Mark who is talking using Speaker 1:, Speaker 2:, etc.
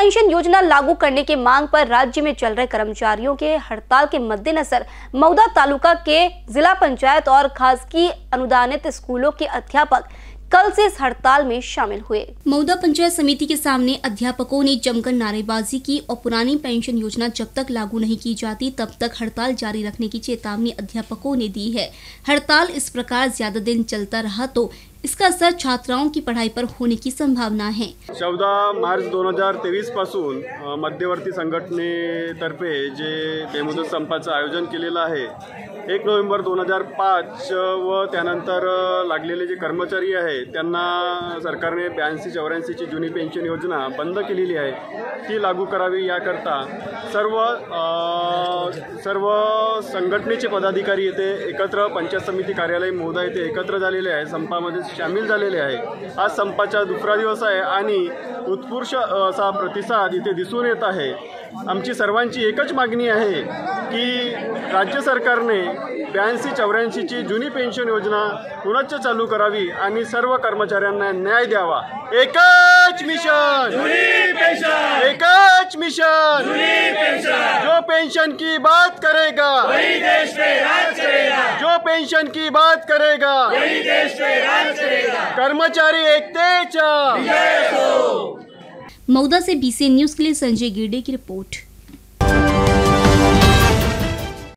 Speaker 1: Pension योजना लागू करने की मांग पर राज्य में चल रहे कर्मचारियों के हड़ताल के मद्देनजर मऊदा तालुका के जिला पंचायत और खासगी अनुदानित स्कूलों के अध्यापक कल से इस हड़ताल में शामिल हुए। मऊदा पंचायत समिति के सामने अध्यापकों ने जमकर नारेबाजी की और पुरानी पेंशन योजना जब तक लागू नहीं की जाती तब तक हड़ताल जारी रखने की चेतावनी अध्यापकों ने दी है। हड़ताल इस प्रकार ज्यादा दिन चलता रहा तो इसका असर छात्राओं की पढ़ाई पर होने की संभावना है।
Speaker 2: 14 मार्च 2023 पासून मध्यवर्ती संघटनेतर्फे जे बेमुदत संपाचं आयोजन केलेलं आहे, 1 नोव्हेंबर 2005 व त्यानंतर लागलेले जे कर्मचारी आहे त्यांना सरकारने 82-84 ची जुनी पेन्शन योजना बंद केलेली आहे, ती लागू करावी याकरता सर्व संघटनेचे पदाधिकारी येथे एकत्र पंचायत समिती कार्यालय मऊदा येथे एकत्र झालेले आहे, संपामध्ये शामिल झालेले आहे। आज संपाचा दुसरा दिवस आहे आणि उत्कृष्ट असा प्रतिसाद इथे दिसून येत आहे। आमची सर्वांची एकच मागणी आहे की राज्य सरकारने 82-84 ची जुनी पेन्शन योजना पुनश्च चालू करावी आणि सर्व कर्मचाऱ्यांना न्याय द्यावा। एकच मिशन जुनी पेन्शन, एकच मिशन जुनी पेन्शन। जो पेंशन की बात करेगा वही देश पे राज करेगा, जो पेंशन की बात करेगा वही देश पे राज करेगा। कर्मचारी एकतेचा विजय हो।
Speaker 1: मऊदा से BCN न्यूज के लिए संजय गिरडे की रिपोर्ट।